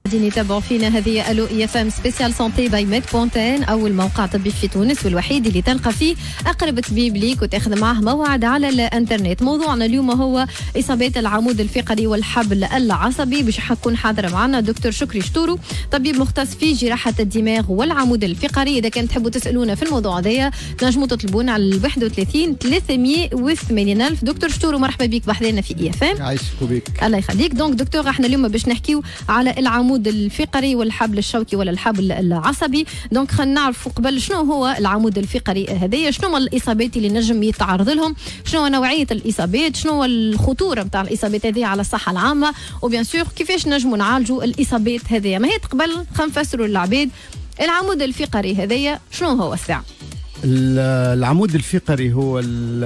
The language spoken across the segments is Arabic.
قاعدين يتابعوا فينا هذه الو اي اف ام سبيسيال سونتي باي ميد بونتين، اول موقع طبي في تونس والوحيد اللي تلقى فيه اقرب طبيب ليك وتاخذ معه موعد على الانترنت. موضوعنا اليوم هو اصابات العمود الفقري والحبل العصبي. باش حتكون حاضره معنا دكتور شكري شتورو، طبيب مختص في جراحه الدماغ والعمود الفقري. اذا كان تحبوا تسالونا في الموضوع هذا تنجموا تطلبونا على 31 380 ألف. دكتور شتورو مرحبا بك بحذانا في اي اف ام. عايشك وبيك. الله يخليك. دونك دكتور احنا اليوم باش نحكيو على العمود الفقري والحبل الشوكي ولا الحبل العصبي. دونك خلينا نعرفوا قبل شنو هو العمود الفقري هذايا، شنو هما الاصابات اللي نجم يتعرض لهم، شنو نوعيه الاصابات، شنو الخطوره نتاع الاصابات هذه على الصحه العامه، وبيان سور كيفاش نجموا نعالجوا الاصابات هذيا. ما هي قبل خلينا نفسروا للعباد العمود الفقري هذايا شنو هو الساعه. العمود الفقري هو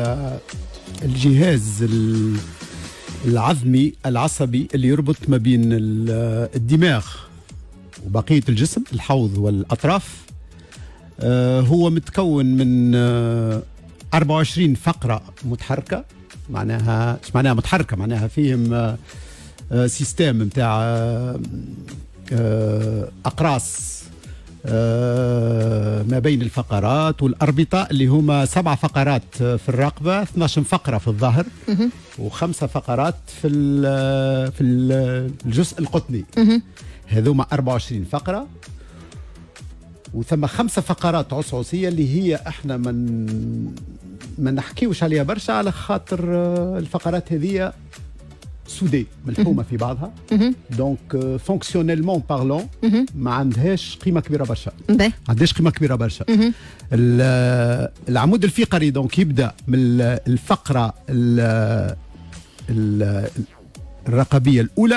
الجهاز العظمي العصبي اللي يربط ما بين الدماغ وبقية الجسم، الحوض والأطراف. هو متكون من 24 فقرة متحركة. معناها ايش معناها متحركة؟ معناها فيهم سيستم متاع أقراص ما بين الفقرات والأربطة، اللي هما 7 فقرات في الرقبة، 12 فقرة في الظهر، و5 فقرات في الجزء القطني. هذوما 24 فقرة، وثم 5 فقرات عصعصية اللي هي احنا ما نحكيوش عليها برشا، على خاطر الفقرات هذه سودي ملحومه في بعضها. دونك فونكسيونيلمون بارلون ما عندهاش قيمه كبيره برشا. ما عندهاش قيمه كبيره برشا. العمود الفقري دونك يبدا من الفقره الرقبيه الاولى،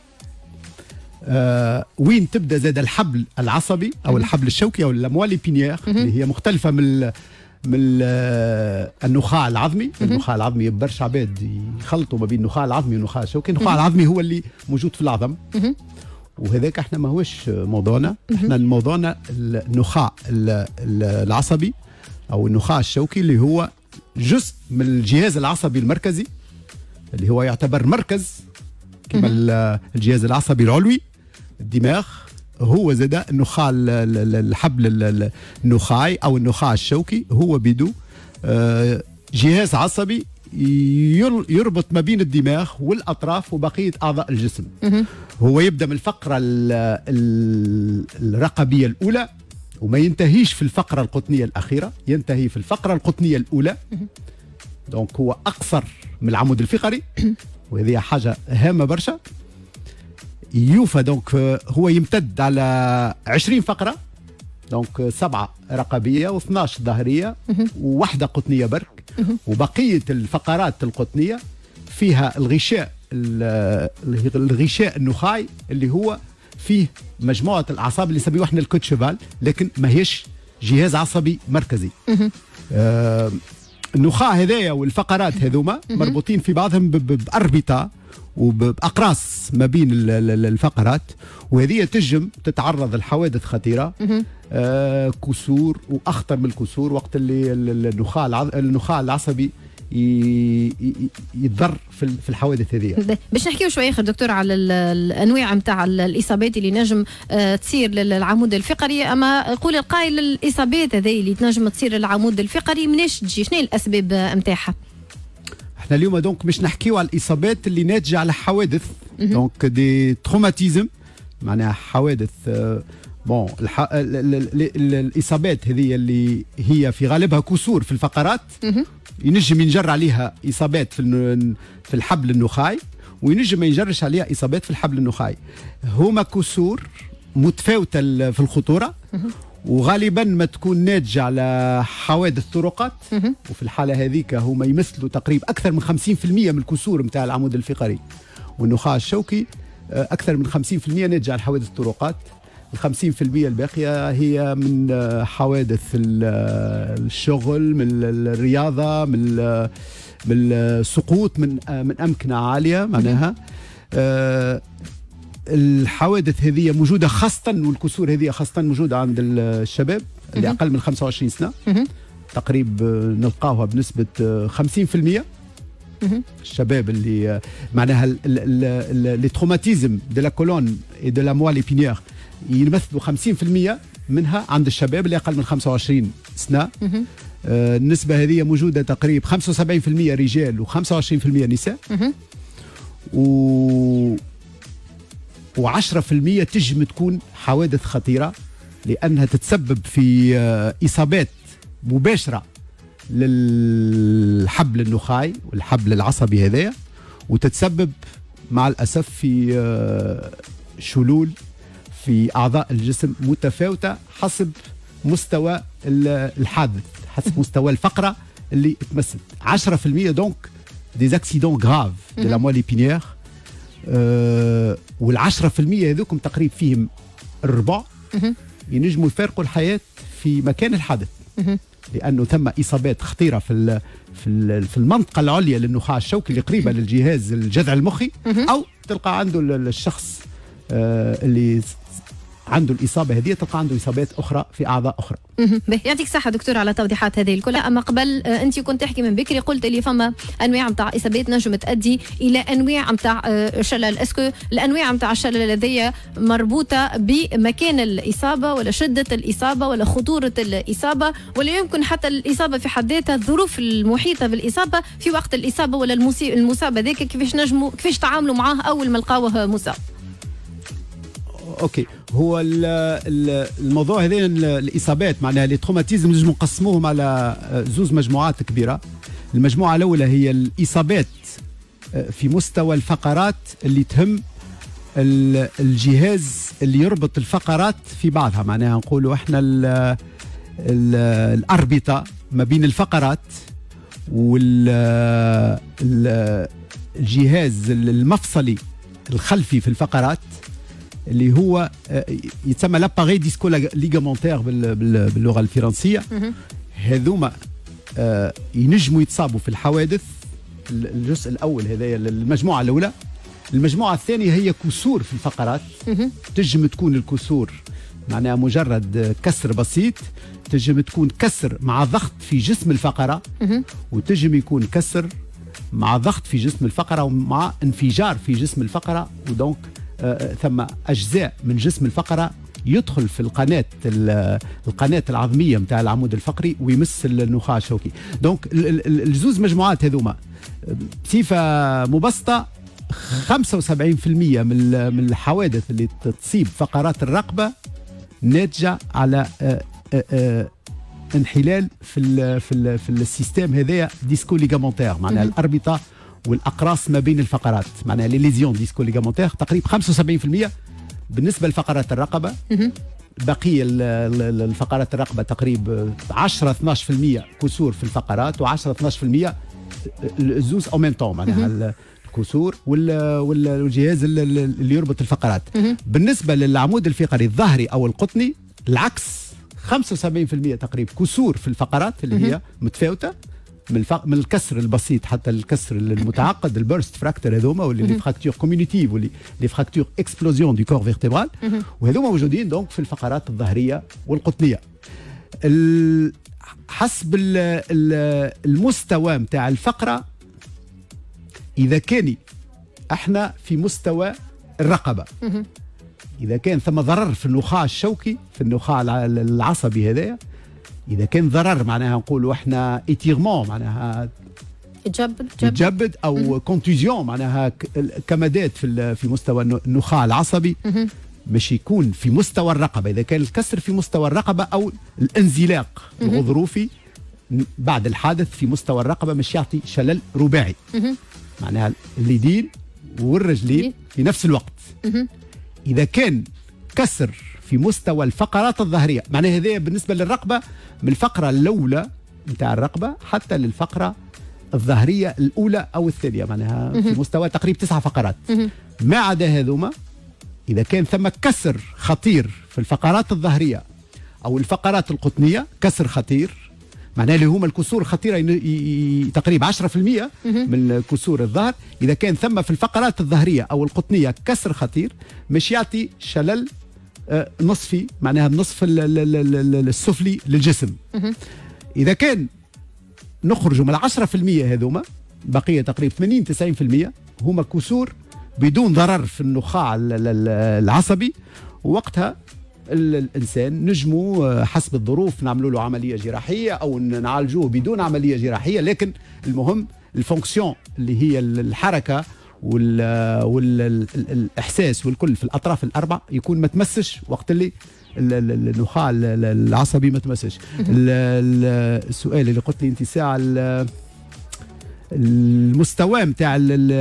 وين تبدا زاد الحبل العصبي او الحبل الشوكي او الاموال بينيير، اللي هي مختلفه من النخاع العظمي. النخاع العظمي برشا عباد يخلطوا ما بين النخاع العظمي والنخاع الشوكي. النخاع العظمي هو اللي موجود في العظم، وهذاك احنا ما هوش موضوعنا. احنا موضوعنا النخاع العصبي او النخاع الشوكي، اللي هو جزء من الجهاز العصبي المركزي، اللي هو يعتبر مركز كما الجهاز العصبي العلوي الدماغ. هو زاد النخاع الحبل النخاعي او النخاع الشوكي، هو بدو جهاز عصبي يربط ما بين الدماغ والاطراف وبقيه اعضاء الجسم. هو يبدا من الفقره الرقبيه الاولى وما ينتهيش في الفقره القطنيه الاخيره، ينتهي في الفقره القطنيه الاولى. دونك هو اقصر من العمود الفقري، وهذه حاجه هامه برشا. يوفى دونك هو يمتد على 20 فقرة، دونك 7 رقبية و12 ظهرية وواحدة قطنية برك. وبقية الفقرات القطنية فيها الغشاء النخاعي اللي هو فيه مجموعة الأعصاب اللي نسميوها احنا الكوت شيفال، لكن ما هيش جهاز عصبي مركزي. النخاع هذايا والفقرات هذوما مربوطين في بعضهم بأربطة وبأقراص ما بين الفقرات، وهذه تجم تتعرض لحوادث خطيرة، كسور وأخطر من الكسور، وقت اللي النخاع العصبي يتضر في الحوادث هذه. باش نحكيو شويه اخر دكتور على الانواع نتاع الاصابات اللي نجم تصير للعمود الفقري. اما قول القائل الاصابات هذه اللي تنجم تصير للعمود الفقري مناش تجي، شنو الاسباب نتاعها؟ احنا اليوم دونك مش نحكيو على الاصابات اللي ناتجه على حوادث، دونك دي تروماتيزم، معناها حوادث. بون الاصابات هذه اللي هي في غالبها كسور في الفقرات، ينجم ينجر عليها اصابات في الحبل النخاعي، وينجم ما ينجرش عليها اصابات في الحبل النخاعي. هما كسور متفاوته في الخطوره، وغالبا ما تكون ناتجه على حوادث طرقات. وفي الحاله هذيك هما يمثلوا تقريبا اكثر من 50% من الكسور نتاع العمود الفقري والنخاع الشوكي. اكثر من 50% ناتجه عن حوادث الطرقات. ال 50% الباقيه هي من حوادث الشغل، من الرياضه، من السقوط من امكنه عاليه. معناها الحوادث هذه موجوده خاصه، والكسور هذه خاصه موجوده عند الشباب اللي اقل من 25 سنه. تقريبا نلقاوها بنسبه 50%. الشباب اللي معناها لي تروماتيزم دو لا كولون et de la moelle épinière يمثلوا 50% منها عند الشباب اللي أقل من 25 سنة. النسبة هذه موجودة تقريبا 75% رجال و25% نساء. و10% تجم تكون حوادث خطيرة لأنها تتسبب في إصابات مباشرة للحبل النخاعي والحبل العصبي هذايا، وتتسبب مع الأسف في شلول في أعضاء الجسم متفاوتة حسب مستوى الحادث، حسب مستوى الفقرة اللي تمست. 10% دونك des accidents graves de la moelle épinière. وال10% هذوكم تقريبا فيهم الربع ينجموا يفارقوا الحياة في مكان الحادث، لأنه ثم إصابات خطيرة في المنطقة العليا للنخاع الشوكي اللي قريبة للجهاز الجذع المخي، أو تلقى عنده الشخص اللي عنده الإصابة هذه تلقى عنده إصابات أخرى في أعضاء أخرى. يعطيك صحة دكتور على التوضيحات هذه الكلها. أما قبل أنت كنت تحكي من بكري قلت لي فما أنواع متاع إصابات نجم تؤدي إلى أنواع متاع شلل. اسكو الأنواع متاع الشلل هذيا مربوطة بمكان الإصابة ولا شدة الإصابة ولا خطورة الإصابة، ولا يمكن حتى الإصابة في حد ذاتها الظروف المحيطة بالإصابة في وقت الإصابة ولا المصاب هذاك كيفاش تعاملوا معاه أول ما لقاوه مصاب؟ اوكي، هو الموضوع هذين الاصابات معناها لي تروماتيزم نجم نقسموهم على زوز مجموعات كبيره. المجموعه الاولى هي الاصابات في مستوى الفقرات اللي تهم الجهاز اللي يربط الفقرات في بعضها، معناها نقولوا احنا الاربطه ما بين الفقرات والجهاز المفصلي الخلفي في الفقرات اللي هو يتسمى لاباري ديسكو ليغامونتير باللغه الفرنسيه. هذوما ينجموا يتصابوا في الحوادث. الجزء الاول هذايا المجموعه الاولى. المجموعه الثانيه هي كسور في الفقرات. تنجم تكون الكسور معناها مجرد كسر بسيط، تنجم تكون كسر مع ضغط في جسم الفقره، وتنجم يكون كسر مع ضغط في جسم الفقره ومع انفجار في جسم الفقره، ودونك ثم أجزاء من جسم الفقرة يدخل في القناة العظمية متاع العمود الفقري ويمس النخاع الشوكي. دونك الزوز مجموعات هذوما بصفة مبسطة 75% من الحوادث اللي تصيب فقرات الرقبة ناتجة على انحلال في السيستم هذايا ديسكو ليغامونتير، معناها الأربطة والاقراص ما بين الفقرات، معناها لي ليزيون ديسكو ليغامونتير تقريبا 75% بالنسبه لفقرات الرقبه. بقيه الفقرات الرقبه تقريبا 10-12% كسور في الفقرات، و10-12% الزوز او ميم طون، معناها الكسور والجهاز اللي يربط الفقرات. بالنسبه للعمود الفقري الظهري او القطني العكس، 75% تقريبا كسور في الفقرات اللي هي متفاوته من الكسر البسيط حتى الكسر المتعقد، البيرست فراكتور هذوما، واللي لي فراكتور كوميونيتيف واللي لي فراكتور اكسبلوزيون دو كور فيرتيبرال، وهذوما موجودين دونك في الفقرات الظهريه والقطنيه. حسب المستوى نتاع الفقره، اذا كان احنا في مستوى الرقبه، اذا كان ثم ضرر في النخاع الشوكي في النخاع العصبي هذايا، إذا كان ضرر معناها نقولوا احنا إتيغمون معناها يتجبد أو كونتوزيون معناها كمادات في مستوى النخاع العصبي، مش يكون في مستوى الرقبة. إذا كان الكسر في مستوى الرقبة أو الانزلاق الغضروفي بعد الحادث في مستوى الرقبة مش يعطي شلل رباعي، معناها اليدين والرجلين في نفس الوقت. إذا كان كسر في مستوى الفقرات الظهريه، معناها هذا بالنسبه للرقبه من الفقره الاولى نتاع الرقبه حتى للفقره الظهريه الاولى او الثانيه، معناها في مستوى تقريبا 9 فقرات. ما عدا هذوما، اذا كان ثم كسر خطير في الفقرات الظهريه او الفقرات القطنيه، كسر خطير معناها اللي هما الكسور الخطيره تقريبا 10% من كسور الظهر، اذا كان ثم في الفقرات الظهريه او القطنيه كسر خطير مش يعطي شلل نصفي، معناها النصف السفلي للجسم. إذا كان نخرج من 10% هذوما، بقية تقريبا 80-90% هما كسور بدون ضرر في النخاع العصبي، ووقتها الانسان نجمو حسب الظروف نعملوا له عمليه جراحيه او نعالجوه بدون عمليه جراحيه، لكن المهم الفونكسيون اللي هي الحركه والاحساس والكل في الاطراف الاربع يكون ما تمسش وقت اللي النخاع العصبي ما تمسش. السؤال اللي قلت لي انت ساعه المستوى نتاع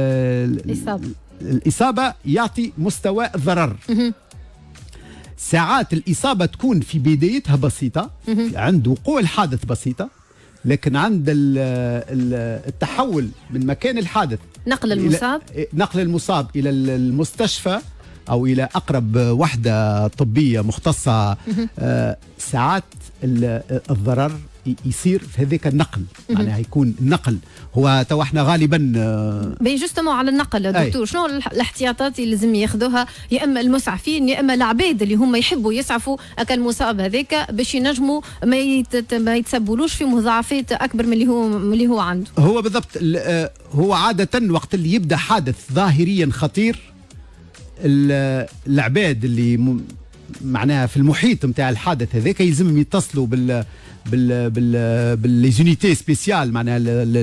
الاصابه يعطي مستوى الضرر. ساعات الإصابة تكون في بدايتها بسيطة، عند وقوع الحادث بسيطة، لكن عند التحول من مكان الحادث نقل المصاب إلى المستشفى أو إلى أقرب وحدة طبية مختصة، ساعات الضرر يصير في هذاك النقل. معناها يكون النقل هو تو احنا غالبا جوستمون على النقل دكتور، شنو الاحتياطات اللي لازم ياخذوها يا اما المسعفين يا اما العباد اللي هم يحبوا يسعفوا المصاب هذاك باش ينجموا ما يتسبلوش في مضاعفات اكبر من اللي هو عنده؟ هو بالضبط. هو عاده وقت اللي يبدا حادث ظاهريا خطير، العباد اللي معناها في المحيط نتاع الحادث هذاك يلزمهم يتصلوا باللي زونيتي سبيسيال، معناها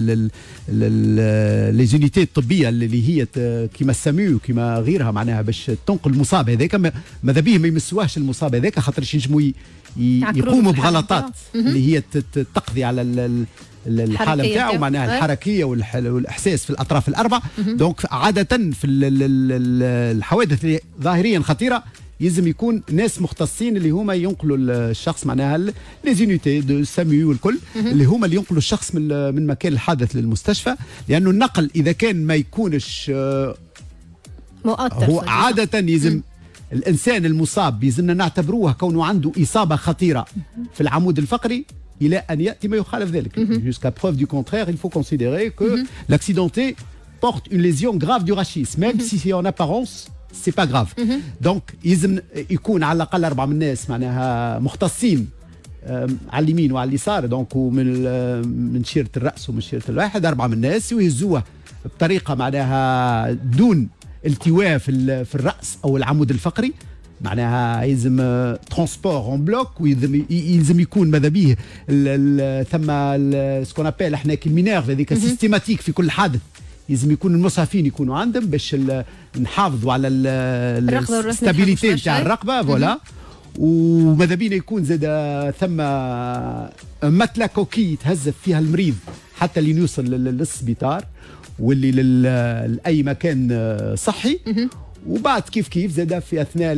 لي زونيتي الطبيه اللي هي كيما السامو وكيما غيرها، معناها باش تنقل المصاب هذاك. ماذا بيه ما يمسوهش المصاب هذاك، خاطر ينجموا يقوموا بغلطات اللي هي تقضي على الحاله نتاعو، معناها الحركيه والاحساس في الاطراف الاربع. دونك عاده في الحوادث اللي ظاهريا خطيره يلزم يكون ناس مختصين اللي هما ينقلوا الشخص، معناها لي زونيتي دو ساميو والكل اللي هما اللي ينقلوا الشخص من مكان الحادث للمستشفى، لانه النقل اذا كان ما يكونش مؤثر هو عاده يلزم الانسان المصاب يلزمنا نعتبروه كونه عنده اصابه خطيره في العمود الفقري الى ان ياتي ما يخالف ذلك. Jusqu'à preuve du contraire, il faut considérer que l'accidenté porte une lésion grave du rachis, même si c'est en apparence سي با غراف. دونك يلزم يكون على الاقل 4 من الناس معناها مختصين على اليمين وعلى اليسار، دونك من شيره الراس ومن شيره الواحد 4 من الناس، ويهزوه بطريقه معناها دون التواء في الراس او العمود الفقري. معناها يلزم ترونسبور اون بلوك، ويلزم يكون ماذا بيه ثم سكون ابيل احنا كالمينيرف هذيك سيستيماتيك في كل حادث. يلزم يكون المسعفين يكونوا عندهم باش نحافظوا على الستابيليتي نتاع الرقبه فوالا. وماذا بينا يكون زاد ثم متله كوكي يتهز فيها المريض حتى اللي يوصل للسبيطار واللي لاي مكان صحي. وبعد كيف زاد في اثناء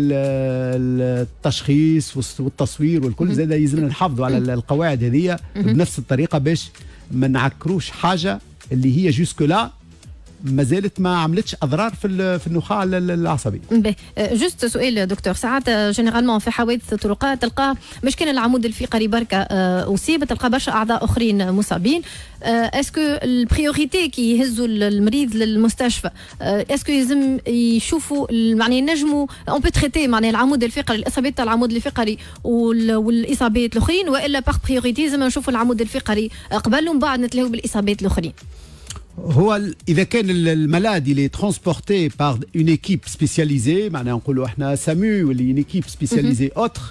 التشخيص والتصوير والكل زاد يلزمنا نحافظوا على القواعد هذه بنفس الطريقه باش ما نعكروش حاجه اللي هي جوسك لا ما زالت ما عملتش اضرار في النخاع العصبي. جوست سؤال دكتور، ساعات جينيرالمون في حوادث الطرقات تلقى مش كان العمود الفقري بركه اصيب، تلقى برشا اعضاء اخرين مصابين. اسكو البريوريتي كي يهزوا المريض للمستشفى، اسكو لازم يشوفوا معناها ينجموا اون بو تريتي معناها العمود الفقري، الاصابات تاع العمود الفقري والاصابات الاخرين، والا باغ بريوريتي لازم نشوفوا العمود الفقري قبل ومن بعد نتلاقوا بالاصابات الاخرين؟ هو اذا كان الملاد اللي ترونسبورتي بار اون ايكيب سبيسياليزي، معناها نقولوا احنا سامو ولا اون ايكيب سبيسياليزي اوتر،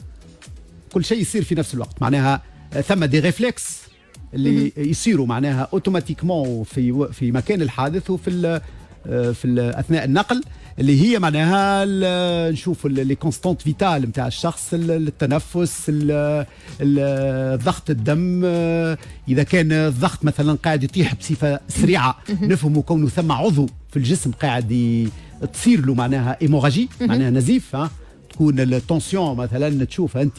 كل شيء يصير في نفس الوقت. معناها ثم دي ريفلكس اللي يصيروا معناها اوتوماتيكمون في مكان الحادث وفي اثناء النقل، اللي هي معناها نشوف لي كونستانت فيتال نتاع الشخص، التنفس، ضغط الدم. اذا كان الضغط مثلا قاعد يطيح بصفه سريعه نفهموا كونه ثم عضو في الجسم قاعد تصير له معناها ايموراجي، معناها نزيف. تكون التونسيون مثلا تشوف انت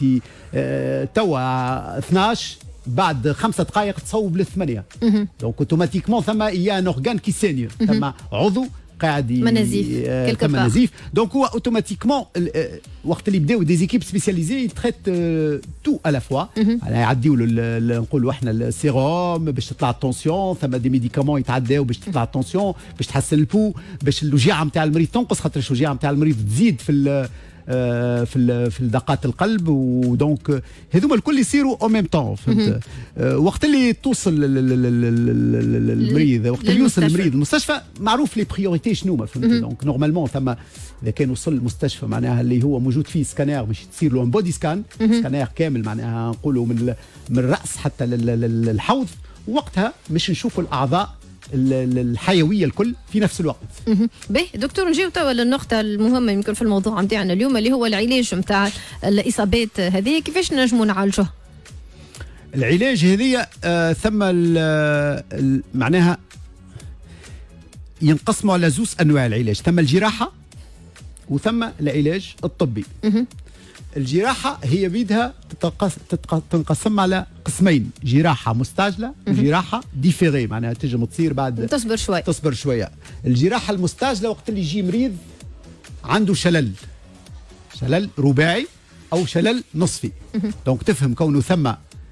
توا 12 بعد 5 دقائق تصوب لل8. دونك اوتوماتيكمون ثم يا ان اورغان كي سينيور، ثم عضو قاعد ثم نزيف. دونك هو اوتوماتيكمون وقت اللي يبداو دي زيكيب سبيسياليزي يتريت تو الا فوا، يعديو نقولوا احنا السيروم باش تطلع التونسيون، ثم دي ميديكامون يتعداو باش تطلع التونسيون، باش تحسن البو، باش الوجيعه نتاع المريض تنقص، خاطر الوجيعه نتاع المريض تزيد في دقات القلب. ودونك هذوما الكل يصيروا او ميم طون، فهمت. وقت اللي توصل المريض، وقت اللي يوصل المريض المستشفى معروف لي بريوريتي شنو، فهمت. دونك نورمالمون ثم اذا كان وصل المستشفى معناها اللي هو موجود فيه سكانير باش تصير له بودي سكان، سكانير كامل معناها نقولوا من الراس حتى للحوض، وقتها مش نشوفوا الاعضاء الحيويه الكل في نفس الوقت. باهي دكتور، نجيو توا للنقطه المهمه يمكن في الموضوع نتاعنا اليوم، اللي هو العلاج نتاع الاصابات هذه، كيفاش نجموا نعالجوها؟ العلاج هذه ثم معناها ينقسموا على زوز انواع العلاج، ثم الجراحه وثم العلاج الطبي. الجراحة هي بيدها تنقسم على قسمين، جراحة مستعجلة وجراحة ديفيري، معناها تنجم تصير بعد تصبر شوية. الجراحة المستعجلة وقت اللي يجي مريض عنده شلل رباعي أو شلل نصفي. دونك تفهم كونه ثم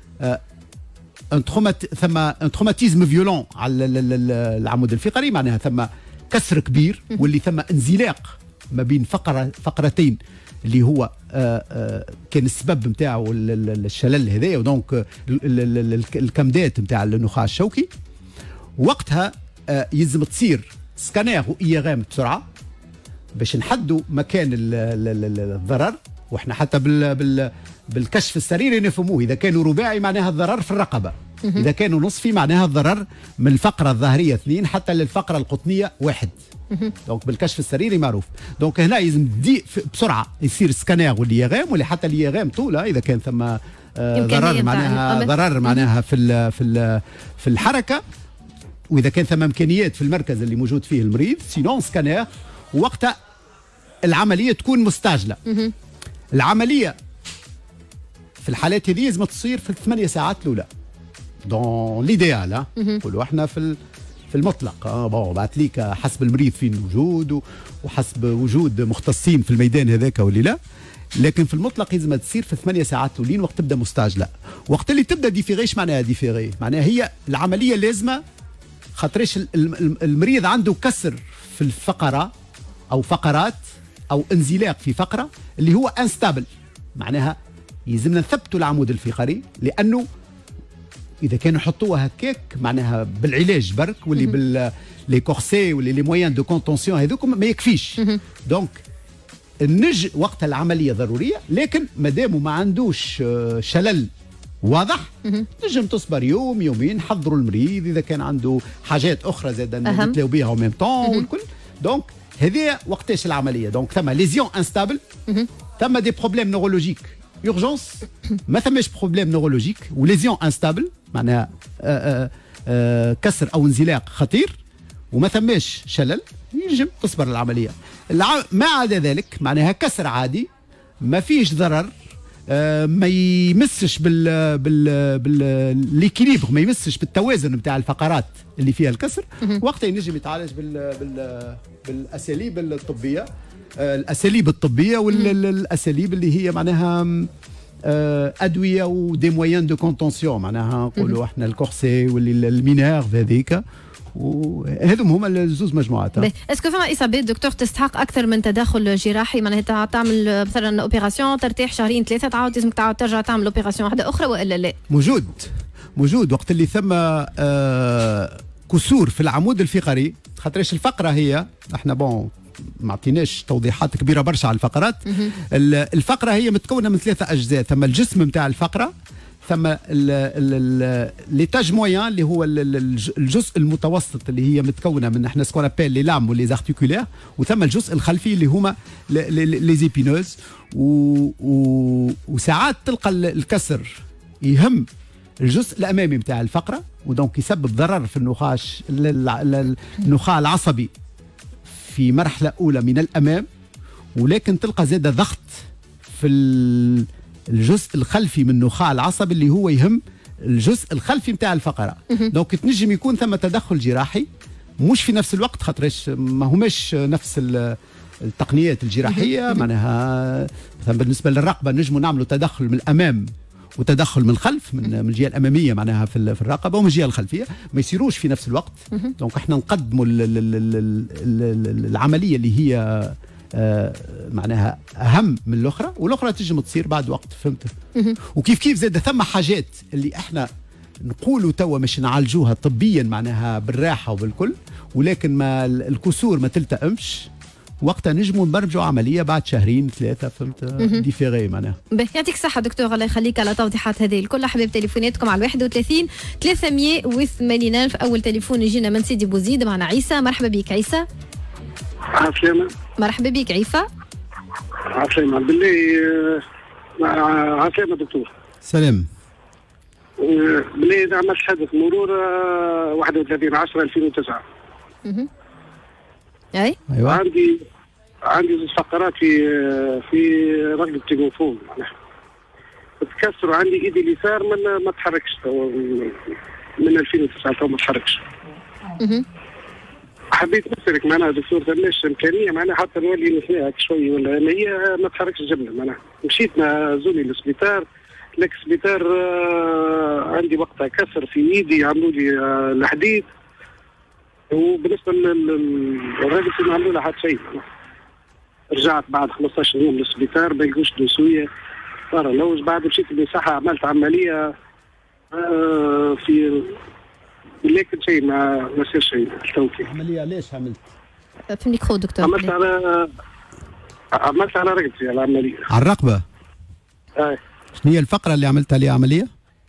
ان تروماتيزم فيولون على العمود الفقري، معناها ثم كسر كبير، واللي ثم انزلاق ما بين فقرتين اللي هو كان السبب نتاعو الشلل هذايا، ودونك الكمدات نتاع النخاع الشوكي. وقتها يلزم تصير سكانير وايغام بسرعه باش نحدوا مكان الضرر. واحنا حتى بالكشف السريري نفهموه، اذا كانوا رباعي معناها الضرر في الرقبه، اذا كانوا نصفي معناها الضرر من الفقره الظهريه 2 حتى للفقره القطنيه 1. دونك بالكشف السريري معروف. دونك هنا لازم بسرعه يصير سكانير والليغام، ولا حتى الليغام طوله اذا كان ثم ضرر معناها في الحركه، واذا كان ثم امكانيات في المركز اللي موجود فيه المريض، سينون سكانير. ووقتها العمليه تكون مستعجله. العمليه في الحالات هذه لازم تصير في 8 ساعات الاولى دون ليديال. نقولوا احنا في المطلق. بعت ليك حسب المريض فين موجود وحسب وجود مختصين في الميدان هذاك واللي لا، لكن في المطلق لازم تصير في 8 ساعات الاولين وقت تبدا مستعجله. وقت اللي تبدا ديفيريش معناها ديفيري معناها هي العمليه لازمه، خاطرش المريض عنده كسر في الفقره او فقرات او انزلاق في فقره اللي هو انستابل، معناها يلزمنا نثبتوا العمود الفقري، لانه اذا كانوا يحطوها هكاك معناها بالعلاج برك واللي لي كورسي واللي لي مويان دو كونتونسيون هذوك ما يكفيش. دونك وقت العمليه ضروريه، لكن مادامو ما عندوش شلل واضح نجم تصبر يوم يومين، حضروا المريض اذا كان عنده حاجات اخرى زاد نتلاو بها او ميم طون والكل. دونك هذه وقتاش العمليه. دونك ثم ليزيون انستابل، ثم دي بروبليم نورولوجيك يورجونس، ما ثماش بروبليم نورولوجيك وليزيون انستابل معناها كسر او انزلاق خطير، وما ثماش شلل، ينجم تصبر العمليه. ما عدا ذلك معناها كسر عادي ما فيش ضرر، ما يمسش بالليكيليبر، ما يمسش بالتوازن نتاع الفقرات اللي فيها الكسر، وقتها ينجم يتعالج بالاساليب الطبيه، الاساليب الطبيه والاساليب اللي هي معناها ادويه ودي مويان دو كونتونسيون، معناها نقولوا احنا الكورسي واللي المينيرف هذيك، وهذم هما الزوز مجموعات. اسكو فما اصابات دكتور تستحق اكثر من تدخل جراحي؟ معناتها تعمل مثلا اوبيراسيون ترتاح شهرين ثلاثه، تعاود لازمك تعاود ترجع تعمل اوبيراسيون واحده اخرى ولا لا؟ موجود وقت اللي ثم كسور في العمود الفقري، خاطرش الفقره هي احنا ما عطيناش توضيحات كبيره برشا على الفقرات. الفقره هي متكونه من 3 اجزاء، ثم الجسم نتاع الفقره، ثم ليتاج مويان اللي هو الجزء المتوسط اللي هي متكونه من احنا سكون ابيل لي لام ولي زارتيكولير، وثم الجزء الخلفي اللي هما لي زيبينوز. وساعات تلقى الكسر يهم الجزء الامامي نتاع الفقره، ودونك يسبب ضرر في النخاع العصبي في مرحله اولى من الامام، ولكن تلقى زاده ضغط في الجزء الخلفي من النخاع العصبي اللي هو يهم الجزء الخلفي نتاع الفقره. دونك تنجم يكون ثم تدخل جراحي مش في نفس الوقت، خاطرش ما هماش نفس التقنيات الجراحيه. معناها مثلا بالنسبه للرقبه نجموا نعملوا تدخل من الامام وتدخل من الخلف، من الجهه الاماميه معناها في الرقبه، ومن الجهه الخلفيه، ما يصيروش في نفس الوقت. دونك احنا نقدموا العمليه اللي هي معناها اهم من الاخرى، والاخرى تنجم تصير بعد وقت، فهمت؟ وكيف كيف زاد ثم حاجات اللي احنا نقولوا توا مش نعالجوها طبيا معناها بالراحه وبالكل، ولكن ما الكسور ما تلتئمش، وقتها نجموا نبرمجوا عمليه بعد شهرين ثلاثه، فهمت؟ ديفيري معناها. يعطيك الصحه دكتور، الله يخليك على توضيحات هذه الكل. حبيب تليفوناتكم على 31 380 ألف. اول تليفون يجينا من سيدي بوزيد، معنا عيسى. مرحبا بك عيسى. عسلامة. مرحبا بك عيسى. عسلامة بالله. عسلامة دكتور. سلام. بالله عملت حادث مرور 31/10/2009. ايوه. عندي زوج فقرات في رقبة التليفون، تكسروا عندي ايدي اليسار ما تحركش من 2009 ما تحركش. حبيت نسألك معناها دكتور فماش امكانيه معناها حتى نولي نسمعك شوي، ولا هي ما تحركش الجبنه معناها. مشيت مع زوجي للسبيطار، لك السبيطار عندي وقتها كسر في ايدي، عملوا لي الحديد، وبالنسبه للراجل ما عملوا له حتى شيء. رجعت بعد 15 يوم للسبيطار ما لقوش دوسيه، صار لوج. بعد مشيت للصحه عملت عمليه في، لكن شيء ما صار شيء. عمليه ليش عملت؟ في الميكرو دكتور. عملت على رقبتي العمليه. على الرقبه؟ شنو هي الفقره اللي عملت عليها عمليه؟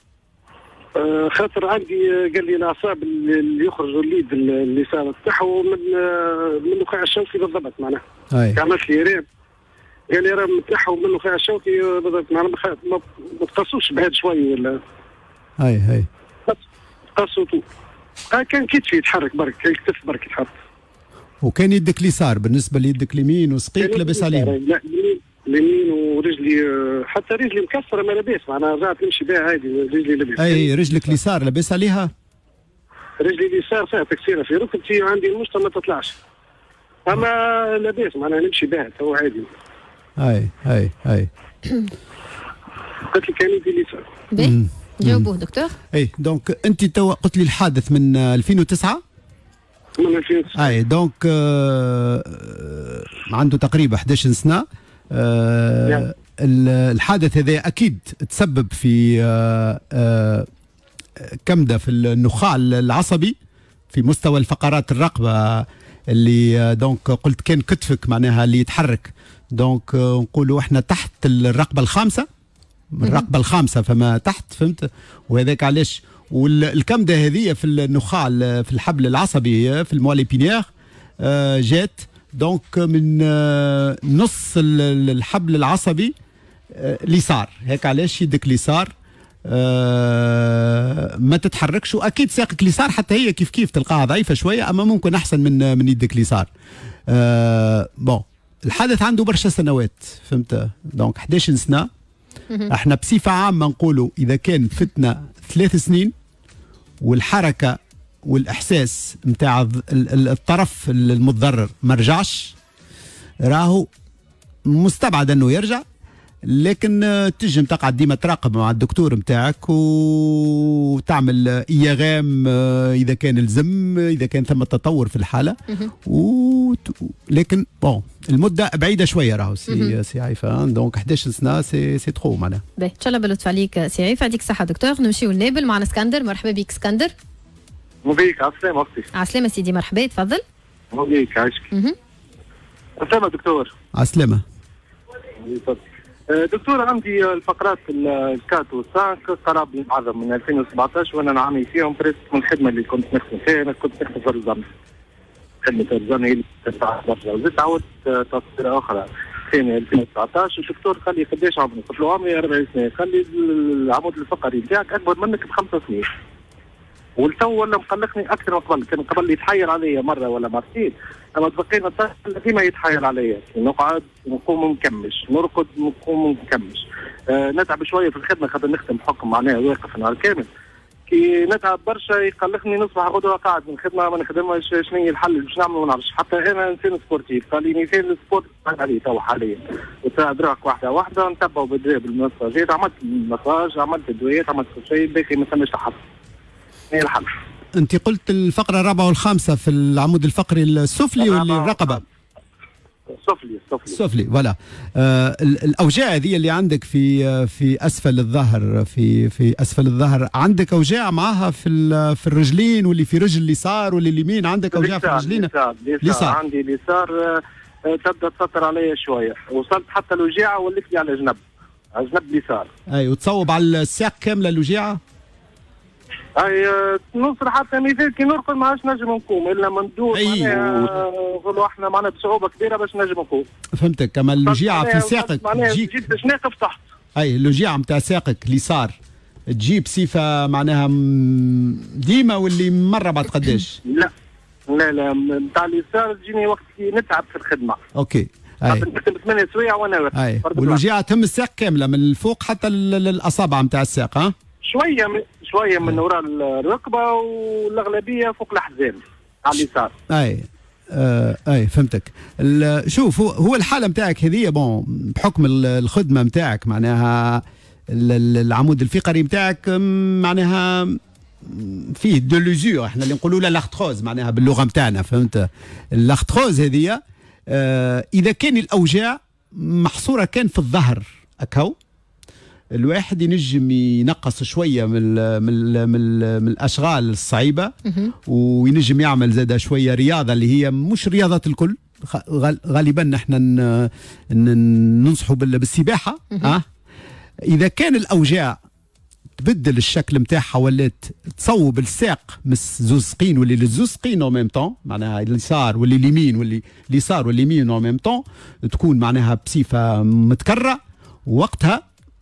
خاطر عندي قال لي الاعصاب اللي يخرجوا اليد اليسار تاعو من النخاع الشوكي بالضبط معناها. عملت لي رام، قال لي رام تاعو من النخاع الشوكي بالضبط معناها ما تقصوش بعيد شوي ولا. هاي قصوا كان كتفي يتحرك برك، الكتف برك يتحرك. وكان يدك اليسار بالنسبه ليدك اليمين وسقيك لاباس عليهم؟ لا اليمين ورجلي، حتى رجلي مكسره ما لاباس معناها، رجعت نمشي بها عادي، رجلي لاباس. اي رجلك اليسار لاباس عليها؟ رجلي اليسار فيها تكسيره في ركبتي، عندي المشطه ما تطلعش، اما لاباس معناها نمشي بها تو عادي. هاي قلت لي كان يدي اليسار. جاوبوه دكتور. اي دونك انت تو قلت لي الحادث من 2009؟ من 2009. اي دونك عنده تقريبا 11 سنه. الحادث هذا اكيد تسبب في كمده في النخاع العصبي في مستوى الفقرات الرقبه، اللي دونك قلت كان كتفك معناها اللي يتحرك، دونك نقولوا احنا تحت الرقبه الخامسه، من الرقبه الخامسه فما تحت، فهمت؟ وهذاك علاش. والكمده هذه في النخاع في الحبل العصبي في الموالي بينيير جات دونك من نص الحبل العصبي اليسار، هيك علاش يدك اليسار ما تتحركش، واكيد ساقك اليسار حتى هي كيف كيف تلقاها ضعيفه شويه، اما ممكن احسن من يدك اليسار. بون الحادث عنده برشا سنوات، فهمت؟ دونك 11 سنه. احنا بصفه عامه نقولوا اذا كان فتنا 3 سنين والحركه والاحساس نتاع الطرف المتضرر ما رجعش، راهو مستبعد انه يرجع، لكن تنجم تقعد ديما تراقب مع الدكتور نتاعك وتعمل ايغام اذا كان لزم، اذا كان ثم تطور في الحاله. لكن بون المده بعيده شويه راهو سي عيفه، دونك 11 سنه سي ترو معناها. ان شاء الله بلطف عليك سي عيفه، يعطيك الصحه دكتور. نمشيو لنابل، معنا اسكندر. مرحبا بك اسكندر. مبيك عسلامة أختي. عسلامة سيدي، مرحبا تفضل. مبيك عايشك. عسلامة دكتور. عسلامة. دكتور عندي الفقرات الكات والسانك قراب للعظم من 2017 وانا نعاني فيهم بريس من الخدمة اللي كنت نخدم فيها. انا كنت نخدم في الرزان، خدمة الرزان هي اللي زدت عودت تصويرة أخرى ثانية 2019. الدكتور قال لي قداش عمرك؟ قلت له عمري 40 سنة. قال لي العمود الفقري نتاعك أكبر منك ب5 سنين. والتو ولا مقلقني اكثر من قبل، كان قبل يتحايل عليا مره ولا مرتين، اما تبقينا ديما يتحايل عليا، نقعد نقوم نكمش، نرقد نقوم نكمش، نتعب شويه في الخدمه خاطر نخدم بحكم معناها واقف نهار كامل. كي نتعب برشا يقلقني نصبح غدوه قاعد من الخدمه ما نخدمش. شنو هي الحل باش نعمل ما نعرفش. حتى انا انسان سبورتيف، قال لي مثال السبورت عليه تو حاليا، وتدرك واحده واحده نتبعوا بالدواء بالمساجات. عملت مساج، عملت ادويات، عملت كل شيء، باقي ما ثماش حل. ايه الحل؟ انت قلت الفقره الرابعه والخامسه في العمود الفقري السفلي ولا الرقبه؟ السفلي فوالا. الاوجاع هذه اللي عندك في اسفل الظهر، في اسفل الظهر عندك اوجاع معها في الرجلين، واللي في رجل اليسار واللي اليمين؟ عندك اوجاع في الرجلين؟ اليسار عندي اليسار تبدا تسطر عليا شويه، وصلت حتى الوجيعه وليت لي على جنب اليسار. اي وتصوب على الساق كامله الوجيعه؟ اي نوصل حتى مثال كي نرقد ما عادش نجم نقوم الا من دور، نقولوا احنا معنا بصعوبه كبيره باش نجم نقوم. فهمتك. كما الوجيعه في ساقك تجيك باش ناقف تحت. اي الوجيعه نتاع ساقك اليسار تجيب صفه معناها ديما واللي مره بعد قداش؟ لا نتاع اليسار تجيني وقت كي نتعب في الخدمه. اوكي. نكتب 8 سوايع وانا واقف. اي والوجيعه تهم الساق كامله من الفوق حتى الاصابع نتاع الساق؟ ها شويه من وراء الركبه، والاغلبيه فوق الحزام على اليسار. اي فهمتك. شوف هو الحاله نتاعك هذه بون بحكم الخدمه نتاعك، معناها العمود الفقري نتاعك معناها فيه دو لوزور، احنا اللي نقولوا له لاختروز معناها باللغه نتاعنا، فهمت؟ اللاختروز هذه اذا كان الاوجاع محصوره كان في الظهر اكهو، الواحد ينجم ينقص شويه من الاشغال الصعيبه، وينجم يعمل زاد شويه رياضه اللي هي مش رياضه الكل، غالبا نحن ننصحوا بالسباحه. اذا كان الاوجاع تبدل الشكل نتاعها، ولات تصوب الساق من زوز سقين واللي للزوز سقين او ميم طون، معناها اليسار واللي اليمين واللي اليسار واليمين او ميم طون، تكون معناها بصفه متكرره، وقتها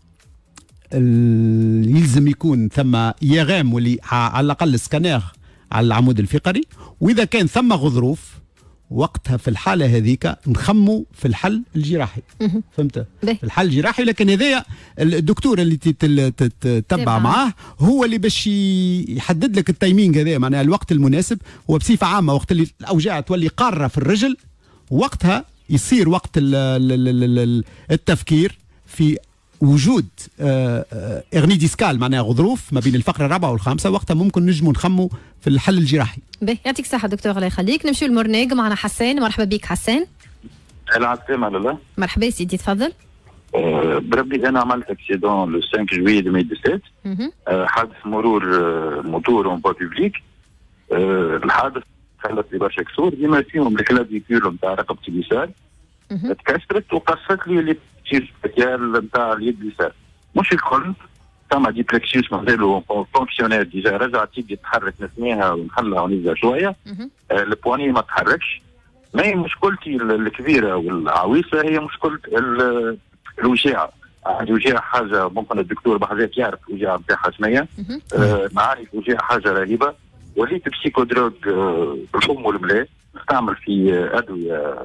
يلزم يكون ثم يغام واللي على الاقل سكانير على العمود الفقري، واذا كان ثم غضروف وقتها في الحاله هذيك نخموا في الحل الجراحي. فهمت؟ في الحل الجراحي، لكن هذايا الدكتور اللي تتبع معاه هو اللي باش يحدد لك التايمينج هذا، معناها الوقت المناسب. هو بصفه عامه وقت اللي الاوجاع تولي قاره في الرجل، وقتها يصير وقت التفكير في وجود اغني ديسكال، معناها غضروف ما بين الفقره الرابعه والخامسه، وقتها ممكن نجموا نخموا في الحل الجراحي. باهي يعطيك الصحه دكتور، الله يخليك. نمشيو للمرناق، معنا حسان. مرحبا بك حسان. العسلامة لاله. مرحبا سيدي تفضل. بربي انا عملت اكسيدون لو 5 جويي 2017، حادث مرور موتور اون با بوبليك. الحادث خلت لي برشا كسور، ديما فيهم الكلافيكول نتاع رقبتي اليسار تكسرت وقصت لي لي سبيسيال نتاع اليد اليسار، مش الكل، ثم دي بلكسيوس مازالوا فونكسيونير ديجا، رجعت يدي تتحرك نسميها ونحلها ونزل شويه، البواني ما تحركش. ما هي مشكلتي الكبيره والعويصه هي مشكله الوجيعه. عندي وجيعه حاجه ممكن الدكتور بحاجات يعرف الوجيعه نتاعها شنيا، معاني الوجيعه حاجه رهيبه. وليت بسيكو دروغ بالحم والملاء، نستعمل في ادويه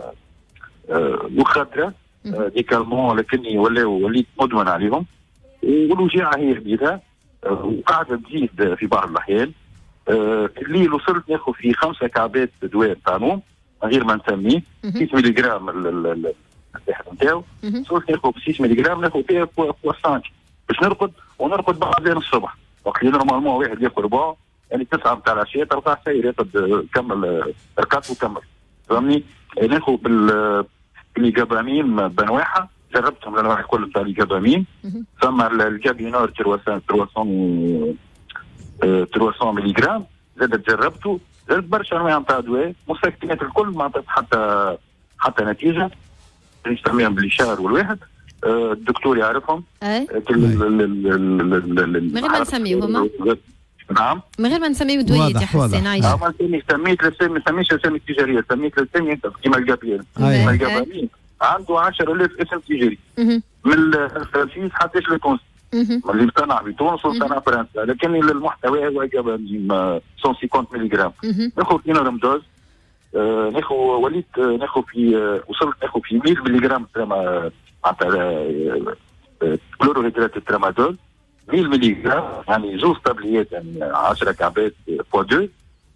مخدره ديكالمون، لكني وليت مدمن عليهم، والوجيعه هي بديتها وقاعده تزيد في بعض الاحيان. في الليل وصلت ناخذ في 5 كعبات دواء نتاع نوم من غير ما نسميه، 6 ملغ السحر نتاعو، وصلت ناخذ 6 ملغ ناخذ فيها فوا 5 باش نرقد، ونرقد بعد الصبح، وقت اللي نورمالمون واحد ياخذ ربع يعني 9 نتاع العشيه تلقاه ساير يقعد كمل ركعت وكمل، فهمني؟ ناخذ بالجابامين بنواحه، جربتهم الانواع الكل نتاع الجابامين، ثم الجابينور 300 ملغ زاد جربته، زاد برشا انواع نتاع دواء، مسكنات الكل ما عطات حتى نتيجه، نسميهم بالاشار والواحد، الدكتور يعرفهم. من غير ما نسميهم. نعم من غير ما نسميه دويات يا حسين عايشه. سميت ما سميتش اسامي تجاريه، سميت الاسامي انت كيما الجابين عنده 10,000 اسم تجاري من الفرنسيس حتى لتونس، اللي مصنع في تونس وصنع فرنسا، لكن المحتوى هو جابين 150 ملغ. ناخذ كينورم دوز، ناخذ وليت ناخذ في وصلت ناخذ في 100 ملغ كلوروهيدرات الترامادول، 100 ملغ يعني زوز تابليات، يعني 10 كعبات فوا 2.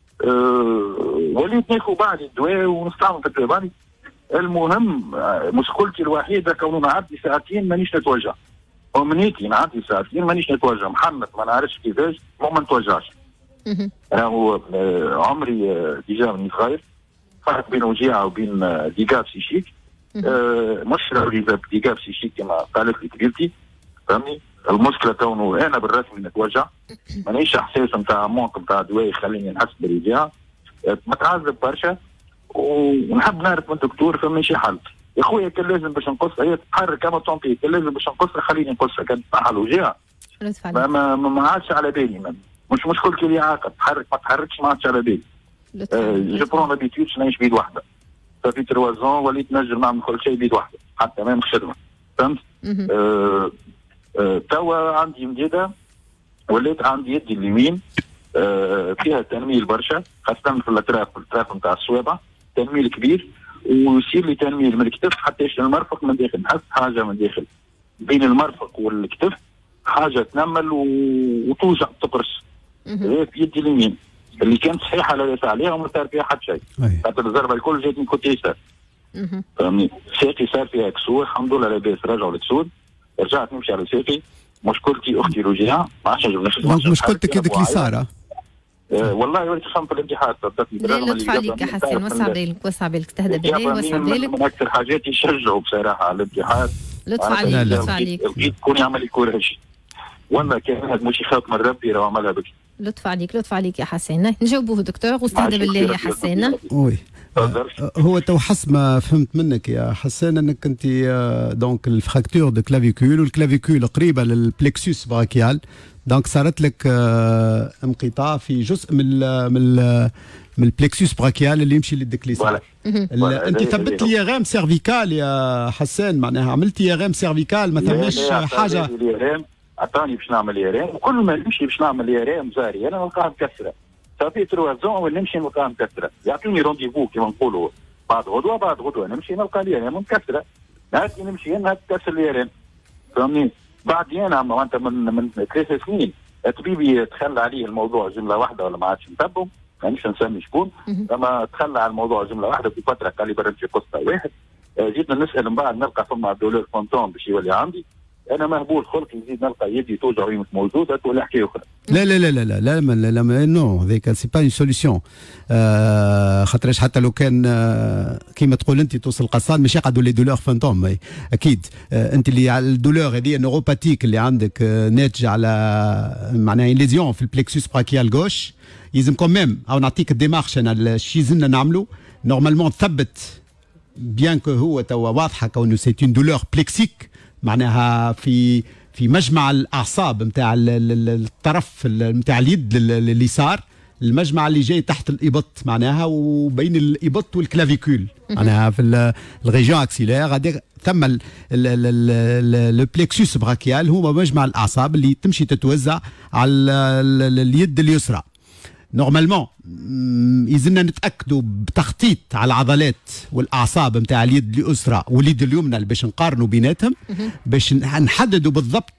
وليت ناخذ بعد الدواء ونستعمل في الدواء. المهم مشكلتي الوحيده كونه نعدي ساعتين مانيش نتوجع، امنيتي نعدي ساعتين مانيش نتوجع، محمد ما نعرفش كيفاش ما نتوجعش. راهو عمري ديجا من صغير، فرق بين وجيعه وبين ديجا بسيشيك، مش ايجاب سيشيك كما قالت لي كبيرتي، فهمني؟ المشكله كونه انا بالرسمي نتوجع، مانيش احساس نتاع مونك نتاع دواء يخليني نحس بالرجاع، متعذب برشا ونحب نعرف من الدكتور فما شي حل. يا خويا كان لازم باش نقصها، هي تتحرك كما تونتي، كان لازم باش نقصها خليني نقصها، كان تنحى الوجاع ما عادش على بالي، مش مشكلتي اللي عاقل، تحرك ما تحركش ما عادش على بالي. جو برون لابيتيود نعيش بيد واحده. صافي 3 ans وليت نجم نعمل كل شيء بيد واحده، حتى ما خدمه، فهمت؟ توا عندي مديده وليت عندي يدي اليمين فيها تنميل برشا، خاصة في الأطراف نتاع الصوابع، تنميل كبير، ويصير لي تنميل من الكتف حتى المرفق من داخل، نحس حاجة من داخل بين المرفق والكتف، حاجة تنمل وتوجع تقرص. في يدي اليمين اللي كانت صحيحة لا بأس عليها وما صار فيها حتى شيء، خاطر الضربة الكل جاتني كنت يسار. فهمني؟ ساقي صار فيها كسور، الحمد لله لاباس، رجعوا الكسور، رجعت نمشي على ساقي. مشكلتي اختي رجيعه ما عادش نجم نخدم. دونك مشكلتك يدك اليسار؟ والله وليت نخمم في الامتحان صدقني. لطف عليك يا حسين، وسع بالك تهدى بالله، وسع بالك. من اكثر حاجات يشجعوا بصراحه على الامتحان. لطف عليك لطف عليك. لقيت كون يعمل كوراج، والله كان مش يخاف من ربي راه عملها بك. لطف عليك يا حسين. نجاوبوه دكتور واستهدى بالله يا حسين. وي هو تو حسب ما فهمت منك يا حسان انك انت دونك الفراكتور دو كلافيكول، والكلافيكول قريبه للبلكسوس براكيال، دونك صارت لك انقطاع في جزء من البلكسوس براكيال اللي يمشي للدك اليسار. انت ثبت لي غام سيرفيكال يا حسان، معناها عملتي غام سيرفيكال ما ثماش حاجه. عطاني باش نعمل يارام، وكل ما نمشي باش نعمل يارام زاري انا نلقاها مكسره. صافي 3 ans ونمشي نلقاها مكسره، يعطيني رونديفو كيما نقولوا بعد غدوه نمشي نلقى اليارام مكسره، نهار كي نمشي نهار تكسر اليارام، فهمني؟ بعد انا معناتها من 3 سنين طبيبي تخلى عليه الموضوع جمله واحده ولا ما عادش نتبعه، مانيش نسمي شكون، اما تخلى على الموضوع جمله واحده في فتره قال لي برد في قصه واحد، جيتنا نسال من بعد نلقى فما دولار فونتون باش يولي عندي، انا مهبول خلقي نزيد نلقى يدي توجع وهي مش موجوده تولي حكايه اخرى. لا لا لا لا لا لا لا نو، هذيك سي با اون سوليسيون، خاطرش حتى لو كان كيما تقول انت توصل قصان مش يقعدوا لي دولور فانتوم، اكيد انت اللي على الدولور هذه نوروباتيك اللي عندك ناتجه على معناها ليزيون في البلكسوس براكيال غوش، يلزم كوميم او نعطيك الديمارش انا شي زلنا نعملوا نورمالمون تثبت بيان كو هو توا واضحه كونه سي اون دولور بلكسيك، معناها في مجمع الاعصاب نتاع الطرف نتاع اليد اليسار، المجمع اللي جاي تحت الابط معناها وبين الابط والكلافيكول، معناها في الريجون اكسيلير هذا ثم البلكسوس براكيال هو مجمع الاعصاب اللي تمشي تتوزع على اليد اليسرى. نورمالمون يزلنا نتاكدوا بتخطيط على العضلات والاعصاب نتاع اليد اليسرى واليد اليمنى باش نقارنوا بيناتهم، باش نحددوا بالضبط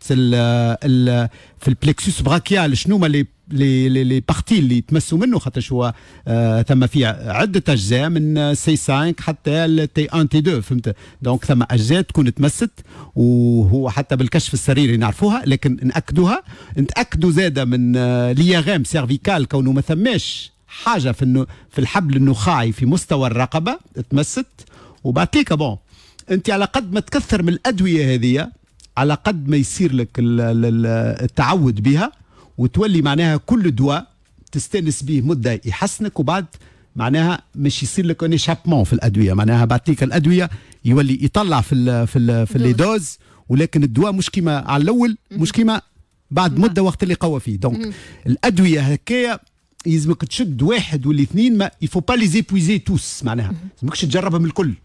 في البلكسوس براكيال شنو هما لي بارتي اللي يتمسوا منه، خاطر هو ثم فيه عده اجزاء من سي 5 حتى تي 1 تي 2، فهمت؟ دونك ثم اجزاء تكون تمست، وهو حتى بالكشف السريري نعرفوها، لكن ناكدوها. نتاكدوا زاده من لياغام سيرفيكال كونه ما ثماش حاجه في الحبل النخاعي في مستوى الرقبه تمست. وبعطيك بون انت على قد ما تكثر من الادويه هذه على قد ما يصير لك التعود بها، وتولي معناها كل دواء تستانس به مده يحسنك، وبعد معناها مش يصير لك ان اشابمون في الادويه، معناها بعطيك الادويه يولي يطلع في لي دوز، ولكن الدواء مش كيما على الاول، مش كيما بعد مده وقت اللي قوى فيه. دونك الادويه هكايا يلزمك تشد واحد ولا اثنين، ما يفو با لي زيبويزي توس، معناها يلزمكش تجربهم الكل،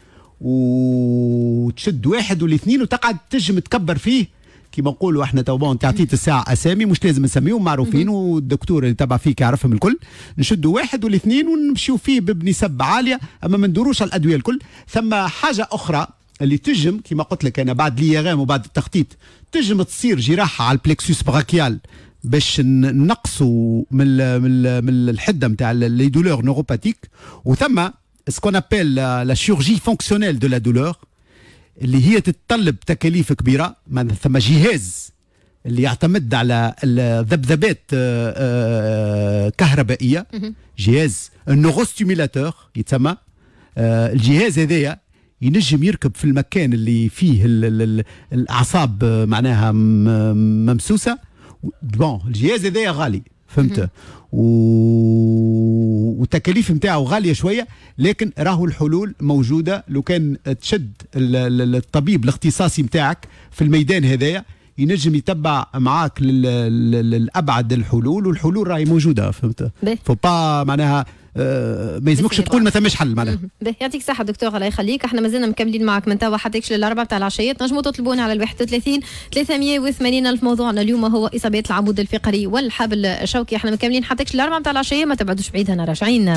وتشد واحد ولا اثنين وتقعد تجم تكبر فيه كيما نقولوا احنا تو. انت عطيت الساعه اسامي مش لازم نسميهم، معروفين والدكتور اللي تبع فيك يعرفهم الكل، نشدوا واحد ولا اثنين ونمشيو فيه بنسب عاليه، اما ما ندوروش على الادويه الكل. ثم حاجه اخرى اللي تجم كيما قلت لك انا بعد لياغام وبعد التخطيط تجم تصير جراحه على البلكسوس براكيال باش نقصوا من الحده نتاع لي دولور نوروباتيك. وثم سكون ابيل لا شيرورجي فونكسيونيل دو لا دولور اللي هي تتطلب تكاليف كبيره. ثم جهاز اللي يعتمد على الذبذبات كهربائيه، جهاز النوروستيميلاتور يتسمى. الجهاز هذايا ينجم يركب في المكان اللي فيه الاعصاب معناها ممسوسه. بون الجهاز هذايا غالي فهمت، والتكاليف نتاعو غاليه شويه، لكن راهو الحلول موجوده. لو كان تشد الطبيب الاختصاصي نتاعك في الميدان هذايا ينجم يتبع معاك للابعد الحلول، والحلول راهي موجوده فهمت. فو با معناها ما يلزمكش تقول ما ثماش حل معناها. يعطيك الصحة دكتور، الله يخليك. احنا مازلنا مكملين معك من توا حتى للأربعة بتاع العشية. تنجموا تطلبونا على 31 380 ألف. موضوعنا اليوم هو إصابات العمود الفقري والحبل الشوكي. احنا مكملين حتى للأربعة بتاع العشية، ما تبعدوش بعيد، هنا راجعين.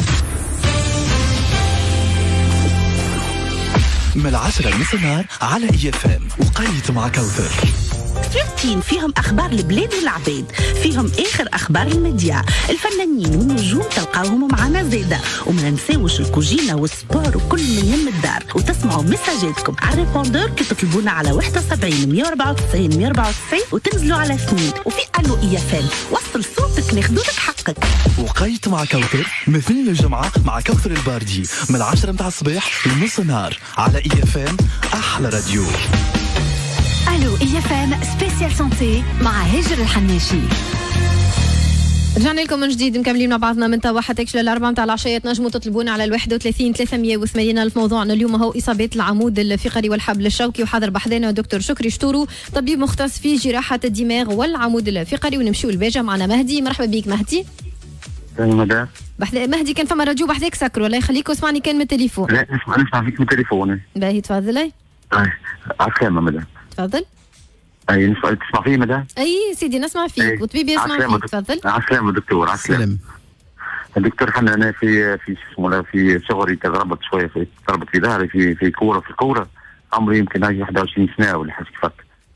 من 10 لنص النهار على EFM وقيت مع كوثر. روتين فيهم اخبار البلاد والعباد، فيهم اخر اخبار الميديا، الفنانين والنجوم تلقاوهم معنا زاده، وما ننساوش الكوجينه والسبور وكل من يم الدار. وتسمعوا مساجاتكم على الريبوندور كي تطلبونا على 71 194 194 وتنزلوا على 2. وفي الو EFM وصل صوتك ناخذولك حقك. وقيت مع كوثر مثل الجمعه مع كوثر الباردي من 10 متاع الصباح لنص النهار على EFM. احلى راديو. الو EFM سبيسيال سانتي مع هاجر الحناشي. رجعنا لكم من جديد، مكملين مع بعضنا من توا حتى للأربعة متاع العشية. تنجموا تطلبونا على 31 380 ألف. موضوعنا اليوم هو إصابات العمود الفقري والحبل الشوكي، وحاضر بحذانا دكتور شكري شتورو، طبيب مختص في جراحة الدماغ والعمود الفقري. ونمشيو للباجة معنا مهدي. مرحبا بك مهدي. مهدي كان فما راديو بحذاك سكروا، الله يخليك، واسمعني كان من التليفون. لا نسمع فيك من التليفون. باهي تفضلي. عسلامة مدام. تفضل. اي تسمع فيه مدام؟ اي سيدي نسمع فيك، وطبيبي يسمع فيك. تفضل. عسلامة دكتور. عسلامة دكتور. حنا انا في اسمه في شغلي تضربت شويه، ضربت في ظهري في كوره عمري يمكن 21 سنه ولا حاجه كيفك.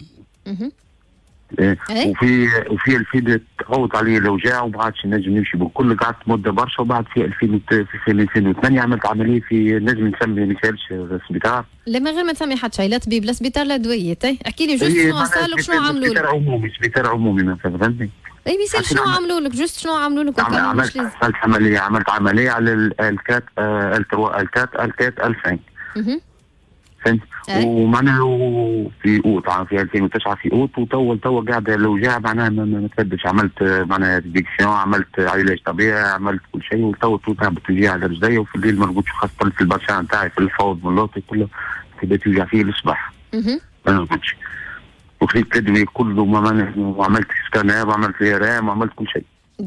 وفي 2000 تعود علي الاوجاع وما عادش نجم نمشي بالكل، قعدت مده برشا. وبعد في 2008 عملت عمليه في نجم نسمي ما يسالش السبيطار. لا من غير ما تسمي حتى شيء، لا طبيب لا سبيطار لا دويات. احكي لي جوست شنو صار لك، شنو عملوا لك؟ سبيطار عمومي ما فهمتني. اي بيسال شنو عملوا لك، جوست شنو عملوا لك؟ عملت عمليه على الكات الكات 2000 فهمت. ومعناها في اوت في 2009 في اوت، وتوا قاعده الاوجاع معناها ما تبدش. عملت معناها ديكسيون، عملت علاج طبيعي، عملت كل شيء، وتوا تعبت توجع على رجلي، وفي الليل ما نرقدش، خاصه في البرشا نتاعي في الحوض واللوطي كله تبدا توجع فيه الصباح. ما نرقدش. وخذيت الادويه كله وعملت سكانير وعملت رام وعملت كل شيء.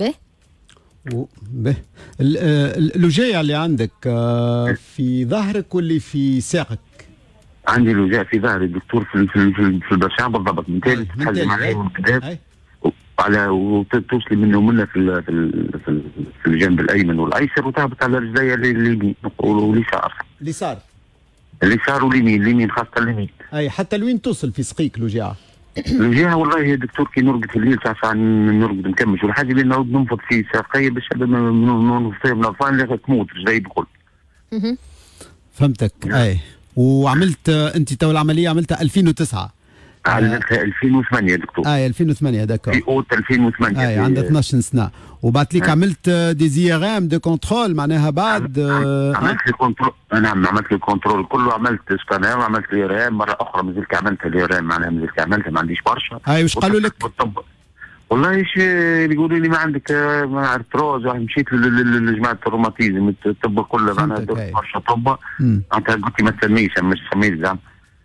به الوجاع اللي عندك في ظهرك واللي في ساقك؟ عندي الوجاع في ظهري الدكتور في البرشام بالضبط، من تالي تتحزم علي والكتاب على وتوصلي منه ومنه في الجنب الايمن والايسر، وتهبط على رجلي اليمين واليسار. اليسار واليمين خاصه اليمين. اي حتى لوين توصل في سقيك الوجاعه؟ الوجاعه والله يا دكتور كي نرقد في الليل ساعه نرقد نكمش ولا حاجه، لان نعود ننفض في ساقي باش نصير من الاطفال تموت رجلي بكل. فهمتك. اي وعملت انت تو العمليه عملتها 2009؟ عملتها 2008 دكتور. 2008 داكور. في اوت 2008. عندها 12 سنه. وبعد ليك عملت دي زيارام دو كونترول معناها بعد؟ عملت لي كونترول. نعم عملت لي كونترول كله، عملت سكانير وعملت لي رام مره اخرى، مازلت عملتها لي رام معناها مازلت عملتها، ما عنديش برشا. واش قالوا لك؟ والله ايش يقولوا لي ما عندك ارتروز. مشيت لجماعه الروماتيزم الطب كله معناها برشا طب. انت قلت لي ما تسميش مش تسميش زعما.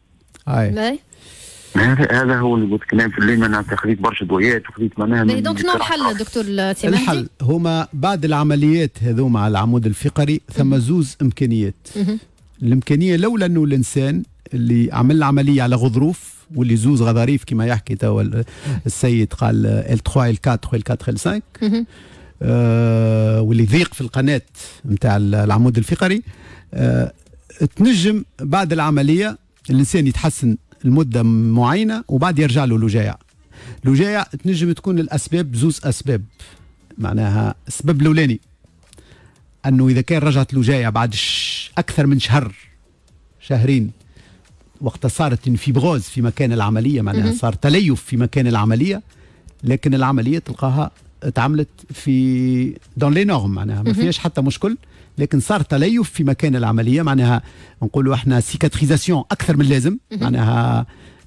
هذا هو اللي قلت كلام في الليل. معناها خذيت برشا دويات وخذيت معناها. دونك شنو الحل دكتور سيمانتي؟ الحل هما بعد العمليات هذوما على العمود الفقري ثم زوز امكانيات. الامكانيه الاولى انه الانسان اللي عمل العمليه على غضروف واللي زوز غضاريف كما يحكي توا السيد قال L3 L4 L4 L5 واللي ضيق في القناه نتاع العمود الفقري، تنجم بعد العمليه الانسان يتحسن المده معينه وبعد يرجع له الوجاع تنجم تكون الاسباب زوز اسباب. معناها السبب الاولاني انه اذا كان رجعت الوجاع بعد اكثر من شهرين وقت صارت انفيبروز في مكان العمليه، معناها صار تليف في مكان العمليه، لكن العمليه تلقاها اتعملت في دون لي نورم، معناها ما فيهاش حتى مشكل، لكن صار تليف في مكان العمليه، معناها نقولوا احنا سيكاتريزاسيون اكثر من اللازم، معناها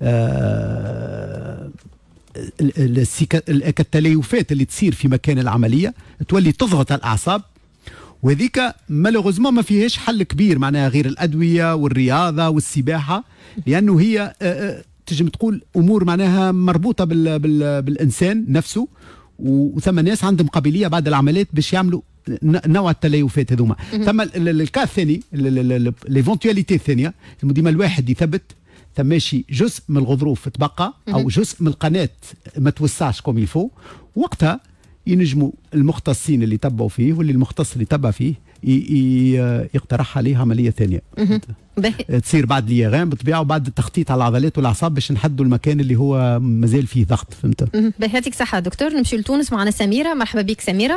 التليفات اللي تصير في مكان العمليه تولي تضغط على الاعصاب، وهذيك مالوغوزمون ما فيهاش حل كبير، معناها غير الادويه والرياضه والسباحه، لانه هي تجم تقول امور معناها مربوطه بالانسان نفسه، وثم ناس عندهم قابليه بعد العمليات باش يعملوا نوع التليفات هذوما. ثم الكا الثاني ليفونتواليتي الثانيه ديما الواحد يثبت ماشي جزء من الغضروف تبقى او جزء من القناه ما توسعش كوم يفو، وقتها ينجموا المختصين اللي تبعوا فيه واللي المختص اللي تبع فيه يقترح عليه عمليه ثانيه تصير بعد ليغام بالطبيعه، وبعد التخطيط على العضلات والاعصاب باش نحدوا المكان اللي هو مازال فيه ضغط. فهمت؟ يعطيك صحه دكتور. نمشي لتونس، معنا سميره. مرحبا بك سميره.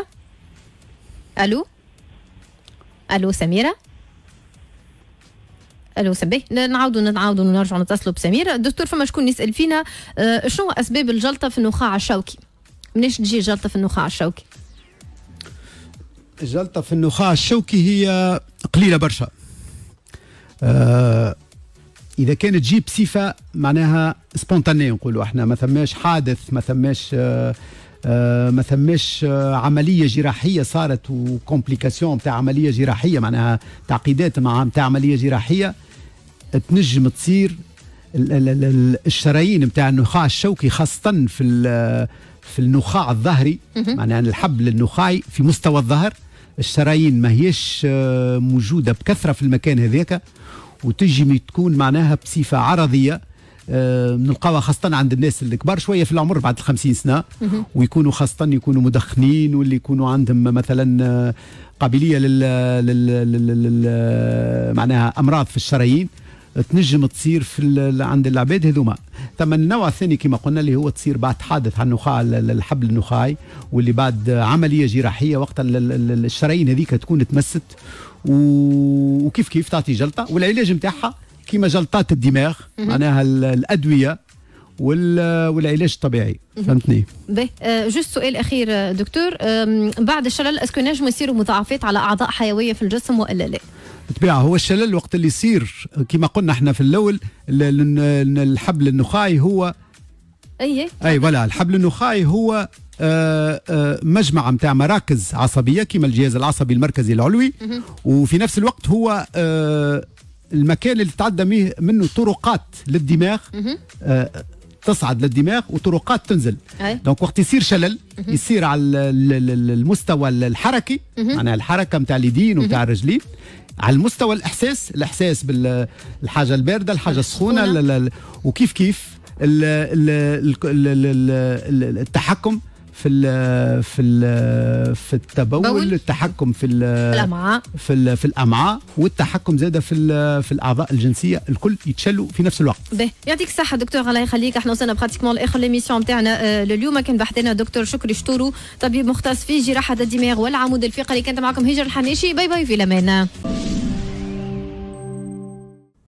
الو سميره. الو سبي. نعاودوا نرجعوا نتصلوا بسميره. دكتور فما شكون يسال فينا شنو اسباب الجلطه في النخاع الشوكي؟ مناش تجي جلطه في النخاع الشوكي؟ الجلطه في النخاع الشوكي هي قليله برشا. اذا كانت تجي بصفه معناها سبونتانيه، نقولوا احنا ما ثماش حادث، ما ثماش عمليه جراحيه صارت وكومبليكاسيون نتاع عمليه جراحيه، معناها تعقيدات نتاع عمليه جراحيه، تنجم تصير الشرايين نتاع النخاع الشوكي خاصه في النخاع الظهري، معناها الحبل النخاعي في مستوى الظهر، الشرايين ما هيش موجوده بكثره في المكان هذاك، وتجي تكون معناها بصفه عرضيه، نلقاوها خاصة عند الناس اللي كبار شوية في العمر بعد 50 سنة، ويكونوا خاصة يكونوا مدخنين، واللي يكونوا عندهم مثلا قابلية معناها أمراض في الشرايين، تنجم تصير عند العباد هذوما. ثم النوع الثاني كما قلنا اللي هو تصير بعد حادث على النخاع الحبل النخاعي، واللي بعد عملية جراحية وقت الشرايين هذيك تكون تمست، وكيف كيف تعطي جلطة، والعلاج نتاعها كيما جلطات الدماغ، معناها الادويه والعلاج الطبيعي. فهمتني؟ جوست سؤال اخير دكتور، بعد الشلل اسكو نجموا يصيروا مضاعفات على اعضاء حيويه في الجسم والا لا؟ بالطبيعه هو الشلل وقت اللي يصير كما قلنا احنا في الاول الحبل النخاعي هو اي ولا الحبل النخاعي هو مجمع نتاع مراكز عصبيه كما الجهاز العصبي المركزي العلوي، وفي نفس الوقت هو المكان اللي تعدى منه طرقات للدماغ، تصعد للدماغ وطرقات تنزل. دونك وقت يصير شلل يصير على المستوى الحركي، معناها الحركه نتاع اليدين ونتاع الرجلين، على المستوى الإحساس بالحاجه البارده، الحاجه السخونه، وكيف كيف التحكم في التبول، التحكم في الامعاء، في الامعاء، والتحكم زاده في الاعضاء الجنسيه، الكل يتشلوا في نفس الوقت. يعطيك الصحه دكتور، الله يخليك. احنا وصلنا براتيكمون لاخر ليميسيون نتاعنا لليوم. كان بحثنا دكتور شكري شطورو، طبيب مختص في جراحه الدماغ والعمود الفقري. كانت معكم هجر الحناشي. باي باي في الامان.